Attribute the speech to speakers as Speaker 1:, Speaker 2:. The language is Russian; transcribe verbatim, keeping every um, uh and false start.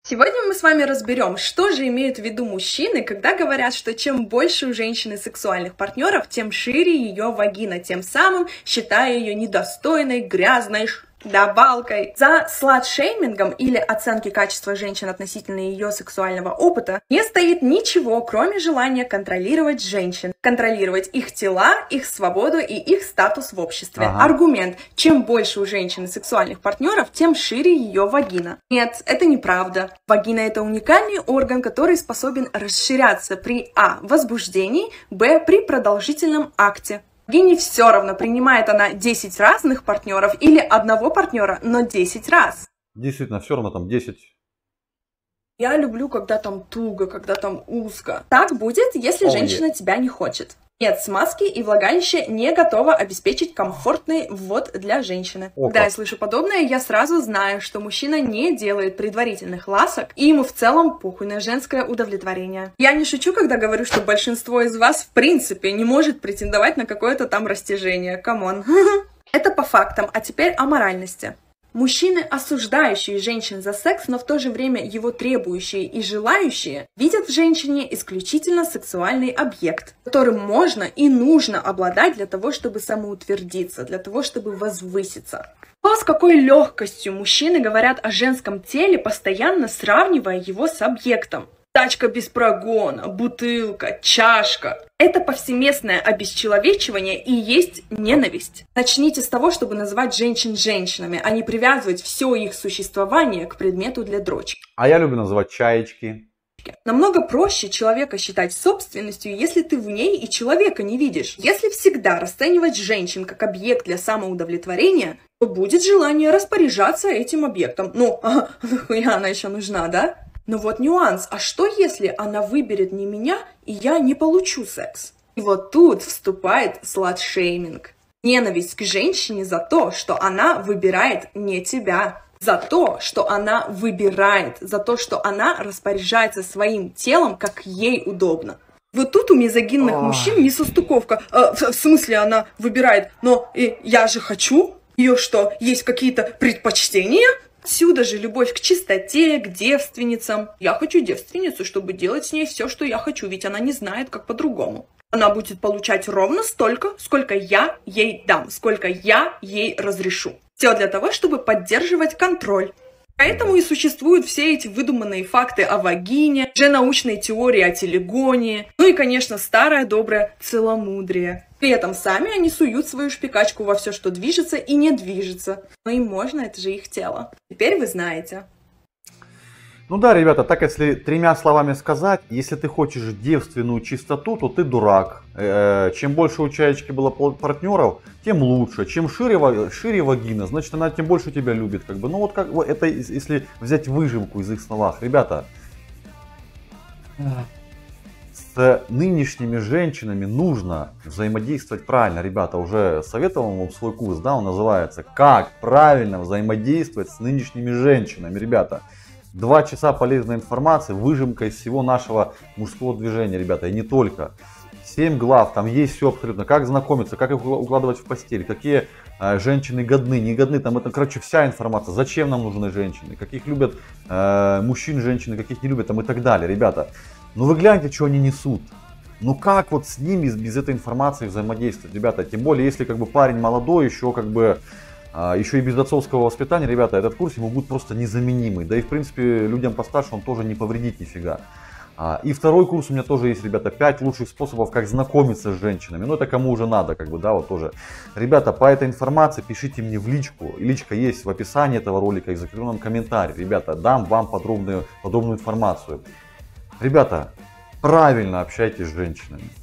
Speaker 1: Сегодня мы с вами разберем, что же имеют в виду мужчины, когда говорят, что чем больше у женщины сексуальных партнеров, тем шире ее вагина, тем самым считая ее недостойной, грязной, давалкой. За слат-шеймингом или оценки качества женщин относительно ее сексуального опыта не стоит ничего, кроме желания контролировать женщин, контролировать их тела, их свободу и их статус в обществе. Ага. Аргумент: чем больше у женщины сексуальных партнеров, тем шире ее вагина. Нет, это неправда. Вагина — это уникальный орган, который способен расширяться при а. возбуждении, б. при продолжительном акте. Вагине все равно, принимает она десять разных партнеров или одного партнера, но десять раз.
Speaker 2: Действительно, все равно там десять.
Speaker 1: Я люблю, когда там туго, когда там узко. Так будет, если О, женщина нет. тебя не хочет. Нет смазки, и влагалище не готово обеспечить комфортный ввод для женщины. О, Когда я слышу подобное, я сразу знаю, что мужчина не делает предварительных ласок, и ему в целом похуй на женское удовлетворение. Я не шучу, когда говорю, что большинство из вас в принципе не может претендовать на какое-то там растяжение. Камон. Это по фактам, а теперь о моральности. Мужчины, осуждающие женщин за секс, но в то же время его требующие и желающие, видят в женщине исключительно сексуальный объект, которым можно и нужно обладать для того, чтобы самоутвердиться, для того, чтобы возвыситься. А с какой легкостью мужчины говорят о женском теле, постоянно сравнивая его с объектом. Тачка без прогона, бутылка, чашка. Это повсеместное обесчеловечивание и есть ненависть. Начните с того, чтобы называть женщин женщинами, а не привязывать все их существование к предмету для дрочки.
Speaker 2: А я люблю называть чаечки.
Speaker 1: Намного проще человека считать собственностью, если ты в ней и человека не видишь. Если всегда расценивать женщин как объект для самоудовлетворения, то будет желание распоряжаться этим объектом. Ну, а нахуя она еще нужна, да? Но вот нюанс, а что если она выберет не меня, и я не получу секс? И вот тут вступает слат-шейминг. Ненависть к женщине за то, что она выбирает не тебя. За то, что она выбирает. За то, что она распоряжается своим телом, как ей удобно. Вот тут у мизогинных Ой. мужчин несостыковка. А, в, в смысле она выбирает? Но и я же хочу. Ее что, есть какие-то предпочтения? Отсюда же любовь к чистоте, к девственницам. Я хочу девственницу, чтобы делать с ней все, что я хочу, ведь она не знает, как по-другому. Она будет получать ровно столько, сколько я ей дам, сколько я ей разрешу. Все для того, чтобы поддерживать контроль. Поэтому и существуют все эти выдуманные факты о вагине, же научные теории о телегонии, ну и, конечно, старое доброе целомудрие. При этом сами они суют свою шпикачку во все, что движется и не движется. Но им можно, это же их тело. Теперь вы знаете.
Speaker 2: Ну да, ребята, так если тремя словами сказать, если ты хочешь девственную чистоту, то ты дурак. Чем больше у чаечки было партнеров, тем лучше. Чем шире, шире вагина, значит она тем больше тебя любит. Как бы. Ну вот как это если взять выжимку из их словах. Ребята, с нынешними женщинами нужно взаимодействовать правильно. Ребята, уже советовал вам свой курс, да, он называется «Как правильно взаимодействовать с нынешними женщинами». Ребята, два часа полезной информации, выжимка из всего нашего мужского движения, ребята, и не только. Семь глав, там есть все абсолютно, как знакомиться, как их укладывать в постель, какие э, женщины годны, не годны, там это, короче, вся информация, зачем нам нужны женщины, каких любят э, мужчин, женщины, каких не любят, там и так далее, ребята. Ну вы гляньте, что они несут. Ну как вот с ними без этой информации взаимодействовать, ребята, тем более, если как бы парень молодой, еще как бы, э, еще и без отцовского воспитания, ребята, этот курс ему будет просто незаменимый, да и в принципе людям постарше он тоже не повредит нифига. И второй курс у меня тоже есть, ребята, пять лучших способов, как знакомиться с женщинами. Ну, это кому уже надо, как бы, да, вот тоже. Ребята, по этой информации пишите мне в личку. Личка есть в описании этого ролика и в закрепленном комментарии. Ребята, дам вам подробную, подробную информацию. Ребята, правильно общайтесь с женщинами.